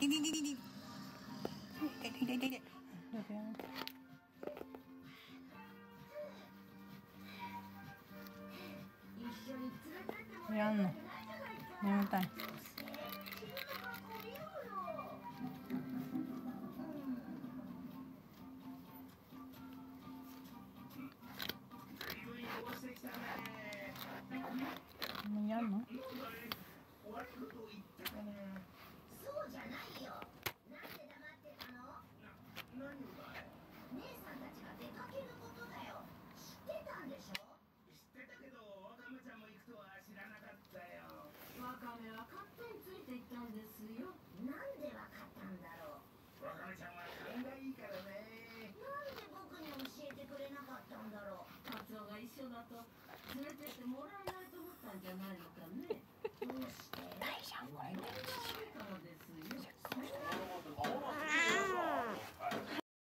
いでいでいでいでいでいでいでいで。やんの。眠たい。もうやんの？ そうじゃないよ。なんで黙ってたの？何だい？姉さんたちが出かけることだよ。知ってたんでしょ？知ってたけど、ワカメちゃんも行くとは知らなかったよ。ワカメは勝手についていったんですよ。なんでわかったんだろう。ワカメちゃんは勘がいいからね。なんで僕に教えてくれなかったんだろう。カツオが一緒だと連れてってもらえ